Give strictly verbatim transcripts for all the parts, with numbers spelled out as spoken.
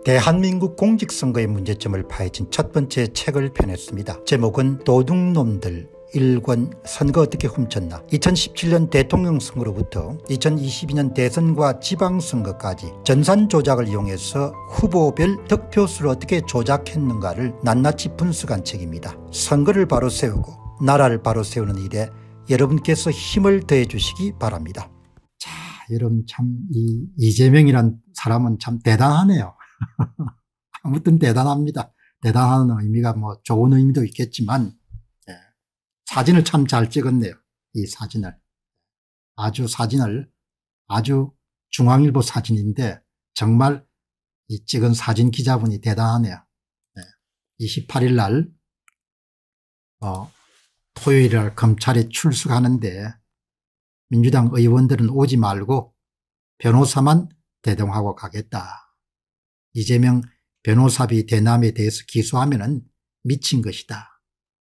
대한민국 공직선거의 문제점을 파헤친 첫 번째 책을 펴냈습니다. 제목은 도둑놈들 일 권 선거 어떻게 훔쳤나. 이천십칠 년 대통령 선거로부터 이천이십이 년 대선과 지방선거까지 전산 조작을 이용해서 후보별 득표수를 어떻게 조작했는가를 낱낱이 분석한 책입니다. 선거를 바로 세우고 나라를 바로 세우는 일에 여러분께서 힘을 더해 주시기 바랍니다. 자, 여러분 참 이 이재명이란 사람은 참 대단하네요. 아무튼 대단합니다. 대단한 의미가 뭐 좋은 의미도 있겠지만 예, 사진을 참 잘 찍었네요. 이 사진을 아주 사진을 아주 중앙일보 사진인데 정말 이 찍은 사진 기자분이 대단하네요. 예, 이십팔 일 날 어, 토요일 날 검찰에 출석하는데 민주당 의원들은 오지 말고 변호사만 대동하고 가겠다. 이재명 변호사비 대남에 대해서 기소하면은 미친 것이다.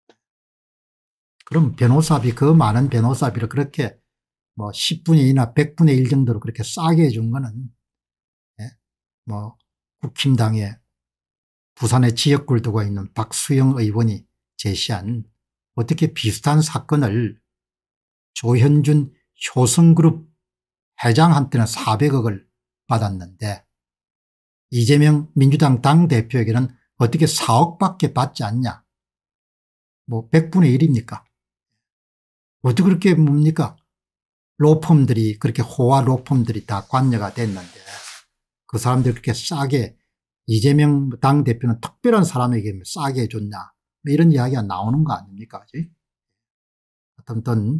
그럼 변호사비, 그 많은 변호사비를 그렇게 뭐 십분의 이나 백분의 일 정도로 그렇게 싸게 해준 거는 예? 뭐 국힘당의 부산에 지역구를 두고 있는 박수영 의원이 제시한 어떻게 비슷한 사건을 조현준 효성그룹 회장한테는 사백억을 받았는데 이재명 민주당 당대표에게는 어떻게 사억밖에 받지 않냐. 뭐 백분의 일입니까? 어떻게 그렇게 뭡니까? 로펌들이 그렇게 호화 로펌들이 다 관여가 됐는데 그 사람들 그렇게 싸게 이재명 당대표는 특별한 사람에게 싸게 해줬냐. 뭐 이런 이야기가 나오는 거 아닙니까? 어떤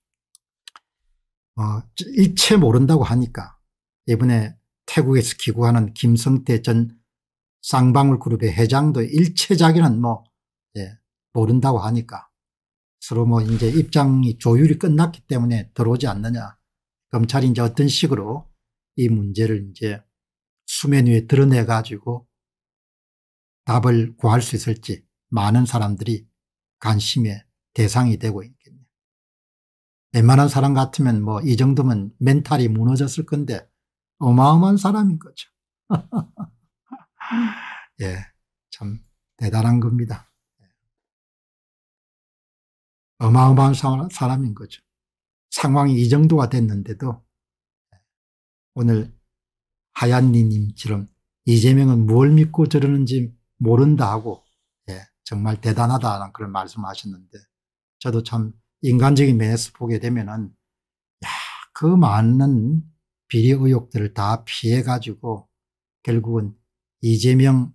어, 일체 모른다고 하니까 이번에 태국에서 기구하는 김성태 전 쌍방울 그룹의 회장도 일체 자기는 뭐 예, 모른다고 하니까 서로 뭐 이제 입장이 조율이 끝났기 때문에 들어오지 않느냐. 검찰이 이제 어떤 식으로 이 문제를 이제 수면 위에 드러내 가지고 답을 구할 수 있을지 많은 사람들이 관심의 대상이 되고 있겠네요. 웬만한 사람 같으면 뭐 이 정도면 멘탈이 무너졌을 건데 어마어마한 사람인 거죠. 예, 참 대단한 겁니다. 어마어마한 사람인 거죠. 상황이 이 정도가 됐는데도 오늘 하얀니님처럼 이재명은 뭘 믿고 저러는지 모른다 하고 예, 정말 대단하다는 그런 말씀하셨는데 저도 참 인간적인 면에서 보게 되면은 야, 그 많은 비리 의혹들을 다 피해 가지고 결국은 이재명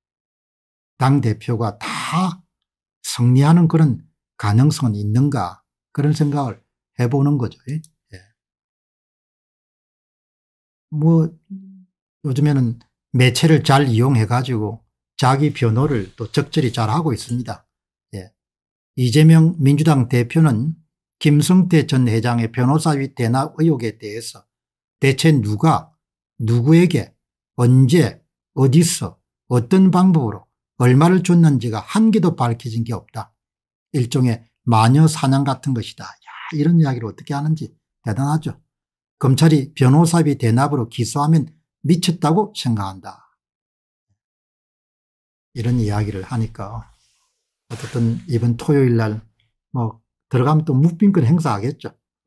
당대표가 다 승리하는 그런 가능성은 있는가 그런 생각을 해보는 거죠. 예. 뭐 요즘에는 매체를 잘 이용해 가지고 자기 변호를 또 적절히 잘 하고 있습니다. 예. 이재명 민주당 대표는 김성태 전 회장의 변호사비 대납 의혹에 대해서 대체 누가 누구에게 언제 어디서 어떤 방법으로 얼마를 줬는지가 한 개도 밝혀진 게 없다. 일종의 마녀 사냥 같은 것이다. 야, 이런 이야기를 어떻게 하는지 대단하죠. 검찰이 변호사비 대납으로 기소하면 미쳤다고 생각한다. 이런 이야기를 하니까 어쨌든 이번 토요일 날 뭐 들어가면 또 묵빈권 행사하겠죠.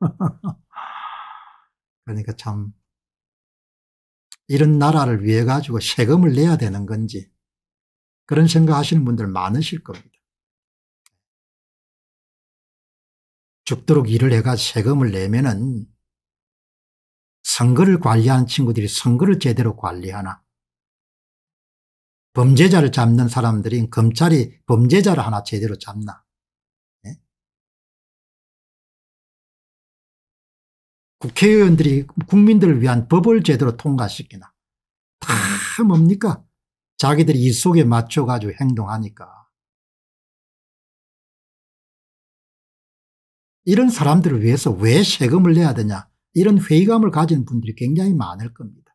그러니까 참 이런 나라를 위해 가지고 세금을 내야 되는 건지 그런 생각하시는 분들 많으실 겁니다. 죽도록 일을 해가 세금을 내면은 선거를 관리하는 친구들이 선거를 제대로 관리하나. 범죄자를 잡는 사람들이 검찰이 범죄자를 하나 제대로 잡나. 네? 국회의원들이 국민들을 위한 법을 제대로 통과시키나. 다 뭡니까? 자기들이 이 속에 맞춰가지고 행동하니까. 이런 사람들을 위해서 왜 세금을 내야 되냐. 이런 회의감을 가진 분들이 굉장히 많을 겁니다.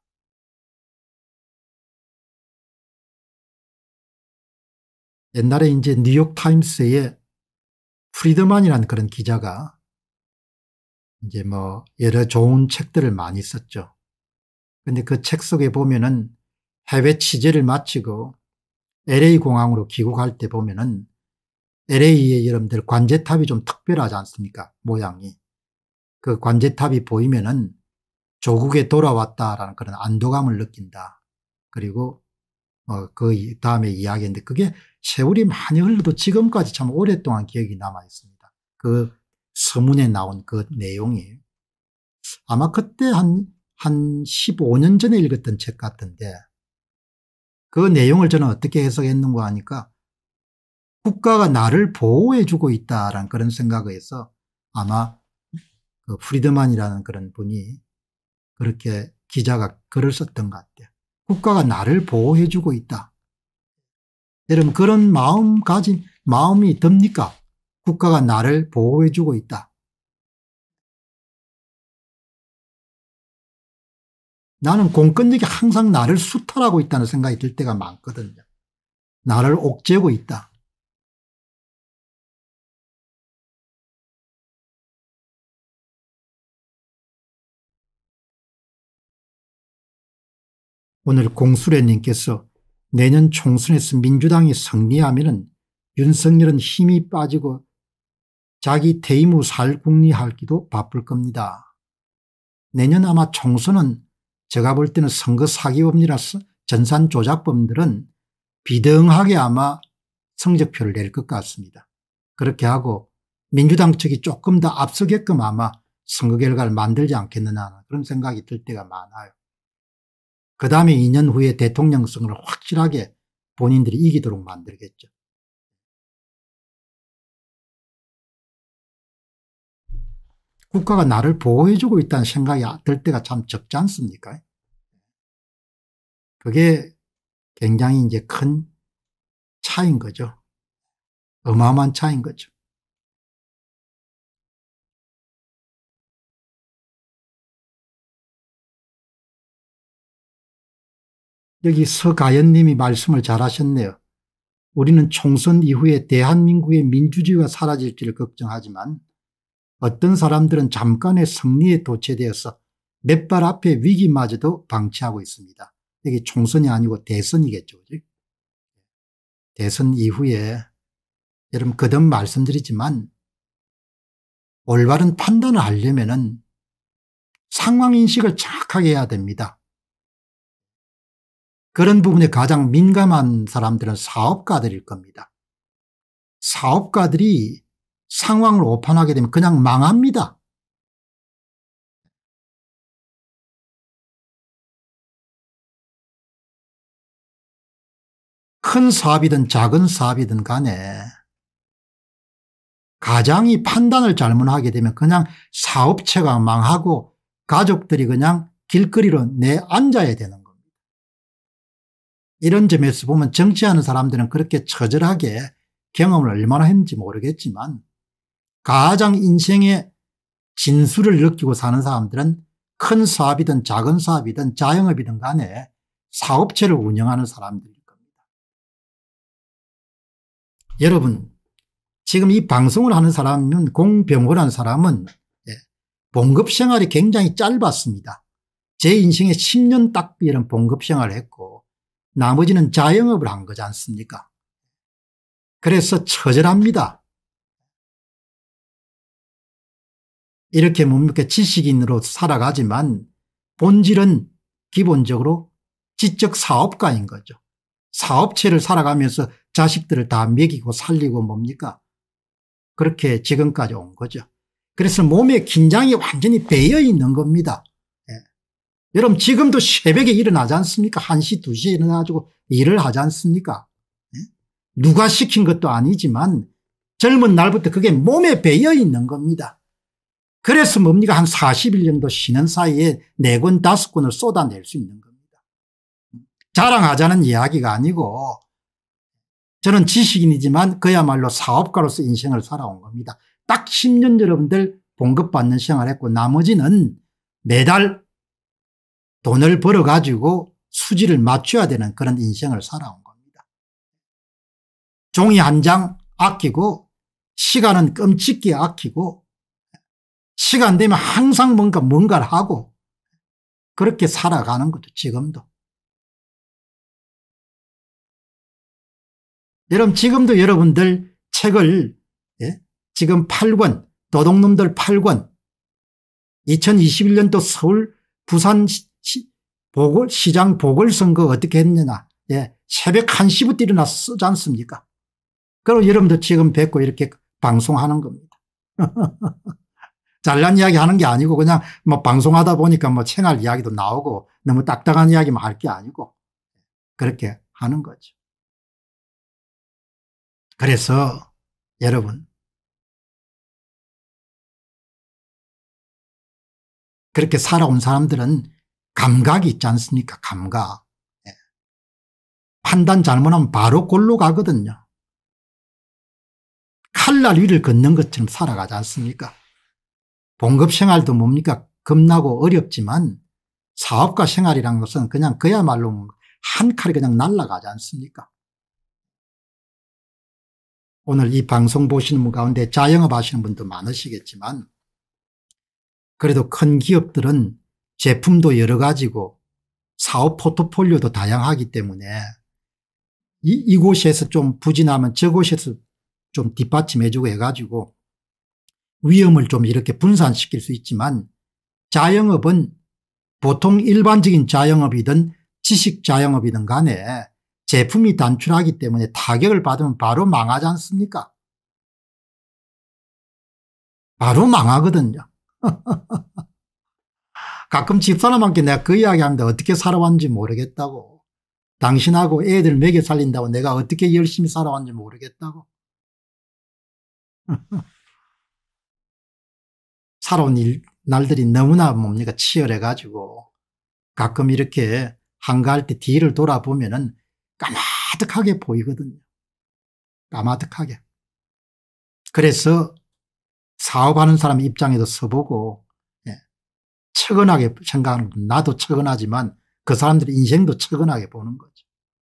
옛날에 이제 뉴욕타임스에 프리드만이라는 그런 기자가 이제 뭐 여러 좋은 책들을 많이 썼죠. 근데 그 책 속에 보면은 해외 취재를 마치고 엘에이 공항으로 귀국할 때 보면은 엘에이의 여러분들 관제탑이 좀 특별하지 않습니까? 모양이. 그 관제탑이 보이면은 조국에 돌아왔다라는 그런 안도감을 느낀다. 그리고 어, 그 다음에 이야기인데 그게 세월이 많이 흘러도 지금까지 참 오랫동안 기억이 남아 있습니다. 그 서문에 나온 그 내용이 아마 그때 한, 한 십오 년 전에 읽었던 책 같은데 그 내용을 저는 어떻게 해석했는가 하니까 국가가 나를 보호해 주고 있다라는 그런 생각을 해서 아마 그 프리드만이라는 그런 분이 그렇게 기자가 글을 썼던 것 같아요. 국가가 나를 보호해 주고 있다. 여러분 그런 마음가짐 마음이 듭니까? 국가가 나를 보호해 주고 있다. 나는 공권력이 항상 나를 수탈하고 있다는 생각이 들 때가 많거든요. 나를 옥죄고 있다. 오늘 공수래님께서 내년 총선에서 민주당이 승리하면 윤석열은 힘이 빠지고 자기 퇴임 후 살궁리하기도 바쁠 겁니다. 내년 아마 총선은 제가 볼 때는 선거 사기범이라서 전산 조작범들은 비등하게 아마 성적표를 낼 것 같습니다. 그렇게 하고 민주당 측이 조금 더 앞서게끔 아마 선거 결과를 만들지 않겠느냐 그런 생각이 들 때가 많아요. 그 다음에 이 년 후에 대통령 선거를 확실하게 본인들이 이기도록 만들겠죠. 국가가 나를 보호해주고 있다는 생각이 들 때가 참 적지 않습니까? 그게 굉장히 이제 큰 차이인 거죠. 어마어마한 차이인 거죠. 여기 서가연 님이 말씀을 잘 하셨네요. 우리는 총선 이후에 대한민국의 민주주의가 사라질지를 걱정하지만 어떤 사람들은 잠깐의 승리에 도취되어서 몇 발 앞에 위기마저도 방치하고 있습니다. 이게 총선이 아니고 대선이겠죠. 그죠? 대선 이후에 여러분 거듭 말씀드리지만 올바른 판단을 하려면은 상황인식을 정확하게 해야 됩니다. 그런 부분에 가장 민감한 사람들은 사업가들일 겁니다. 사업가들이 상황을 오판하게 되면 그냥 망합니다. 큰 사업이든 작은 사업이든 간에 가장이 판단을 잘못하게 되면 그냥 사업체가 망하고 가족들이 그냥 길거리로 내앉아야 되는 겁니다. 이런 점에서 보면 정치하는 사람들은 그렇게 처절하게 경험을 얼마나 했는지 모르겠지만 가장 인생의 진수를 느끼고 사는 사람들은 큰 사업이든 작은 사업이든 자영업이든 간에 사업체를 운영하는 사람들일 겁니다. 여러분 지금 이 방송을 하는 사람은 공병호라는 사람은 봉급 생활이 굉장히 짧았습니다. 제 인생에 십 년 딱 이런 봉급 생활을 했고 나머지는 자영업을 한 거지 않습니까? 그래서 처절합니다. 이렇게 뭡니까 지식인으로 살아가지만 본질은 기본적으로 지적 사업가인 거죠. 사업체를 살아가면서 자식들을 다 먹이고 살리고 뭡니까 그렇게 지금까지 온 거죠. 그래서 몸에 긴장이 완전히 배어 있는 겁니다. 예. 여러분 지금도 새벽에 일어나지 않습니까? 한 시 두 시에 일어나가지고 일을 하지 않습니까? 예? 누가 시킨 것도 아니지만 젊은 날부터 그게 몸에 배어 있는 겁니다. 그래서 뭡니까 한 사십 일 정도 쉬는 사이에 네 권 다섯 권을 쏟아낼 수 있는 겁니다. 자랑하자는 이야기가 아니고 저는 지식인이지만 그야말로 사업가로서 인생을 살아온 겁니다. 딱 십 년 여러분들 봉급받는 생활을 했고 나머지는 매달 돈을 벌어 가지고 수지를 맞춰야 되는 그런 인생을 살아온 겁니다. 종이 한 장 아끼고 시간은 끔찍히 아끼고 시간 되면 항상 뭔가 뭔가를 하고 그렇게 살아가는 거죠. 지금도. 여러분 지금도 여러분들 책을 예? 지금 팔 권 도둑놈들 팔 권 이천이십일 년도 서울 부산 시, 보궐, 시장 보궐선거 어떻게 했느냐 예? 새벽 한 시부터 일어나서 쓰지 않습니까? 그리고 여러분도 지금 뵙고 이렇게 방송하는 겁니다. 잘난 이야기 하는 게 아니고 그냥 뭐 방송하다 보니까 뭐 생활 이야기도 나오고 너무 딱딱한 이야기만 할 게 아니고 그렇게 하는 거죠. 그래서 여러분 그렇게 살아온 사람들은 감각이 있지 않습니까? 감각. 예. 판단 잘못하면 바로 골로 가거든요. 칼날 위를 걷는 것처럼 살아가지 않습니까? 봉급 생활도 뭡니까? 겁나고 어렵지만 사업가 생활이라는 것은 그냥 그야말로 한 칼이 그냥 날아가지 않습니까? 오늘 이 방송 보시는 분 가운데 자영업 하시는 분도 많으시겠지만 그래도 큰 기업들은 제품도 여러 가지고 사업 포트폴리오도 다양하기 때문에 이, 이곳에서 좀 부진하면 저곳에서 좀 뒷받침해주고 해가지고 위험을 좀 이렇게 분산시킬 수 있지만 자영업은 보통 일반적인 자영업이든 지식 자영업이든 간에 제품이 단출하기 때문에 타격을 받으면 바로 망하지 않습니까? 바로 망하거든요. 가끔 집사람한테 내가 그 이야기하는데 어떻게 살아왔는지 모르겠다고. 당신하고 애들 먹여 살린다고 내가 어떻게 열심히 살아왔는지 모르겠다고. 살아온 일, 날들이 너무나 뭡니까 치열해 가지고 가끔 이렇게 한가할 때 뒤를 돌아보면은 까마득하게 보이거든요. 까마득하게. 그래서 사업하는 사람 입장에도 서보고 예, 처근하게 생각하는 건 나도 처근하지만 그 사람들의 인생도 처근하게 보는 거죠.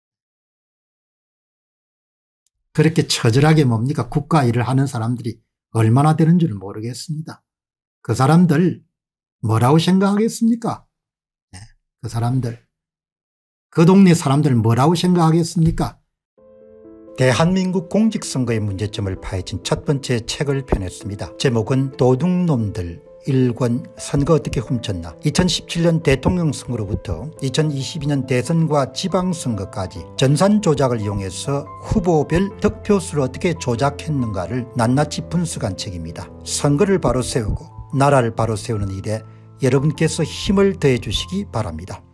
그렇게 처절하게 뭡니까 국가 일을 하는 사람들이 얼마나 되는 줄 모르겠습니다. 그 사람들 뭐라고 생각하겠습니까? 네, 그 사람들 그 동네 사람들 뭐라고 생각하겠습니까? 대한민국 공직선거의 문제점을 파헤친 첫 번째 책을 펴냈습니다. 제목은 도둑놈들 일 권 선거 어떻게 훔쳤나. 이천십칠 년 대통령 선거로부터 이천이십이 년 대선과 지방선거까지 전산 조작을 이용해서 후보별 득표수를 어떻게 조작했는가를 낱낱이 분석한 책입니다. 선거를 바로 세우고 나라를 바로 세우는 일에 여러분께서 힘을 더해 주시기 바랍니다.